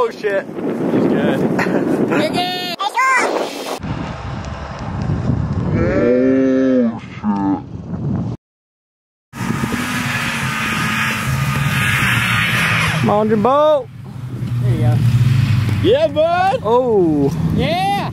Oh shit. He's good. Come on, Jimbo. There you go. Yeah, bud. Oh. Yeah.